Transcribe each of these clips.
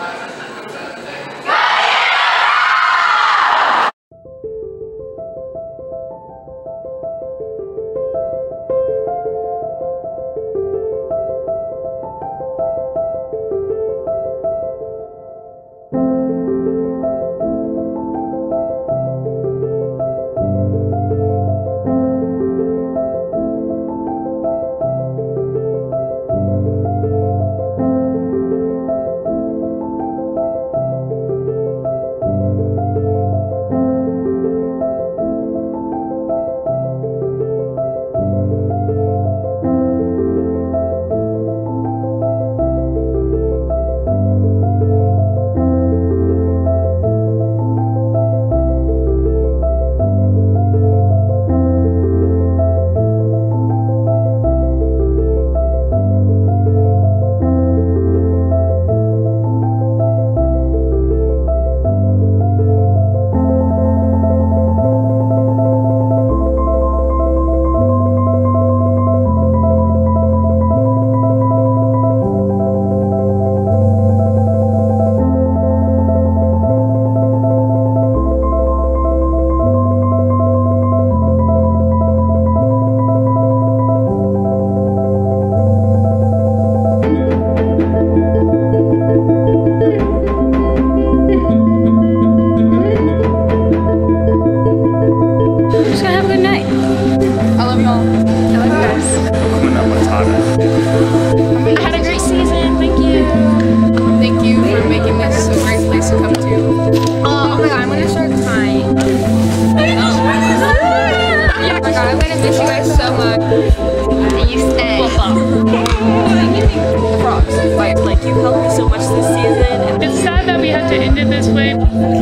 Like, you helped me so much this season. It's sad that we had to end it this way. I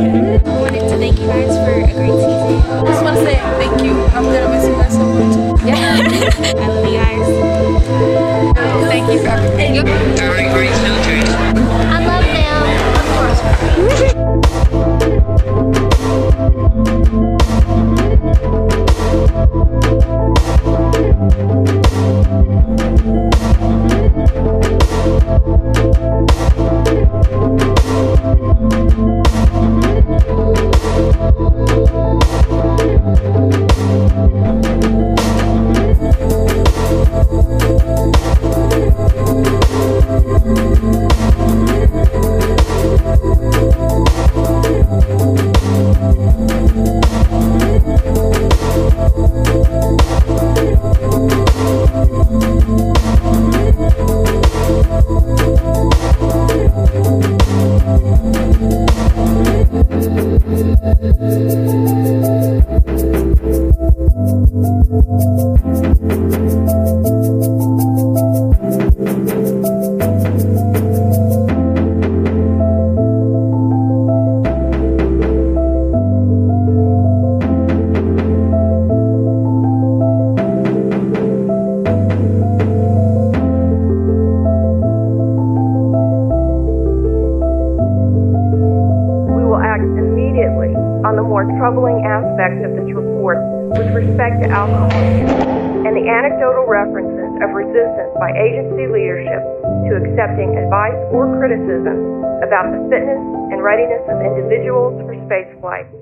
wanted to thank you guys for a great season. I just want to say thank you. I'm gonna miss you guys so much. Yeah. I love you guys. Thank you for everything. I love them. Of course. On the more troubling aspects of this report with respect to alcohol use and the anecdotal references of resistance by agency leadership to accepting advice or criticism about the fitness and readiness of individuals for spaceflight.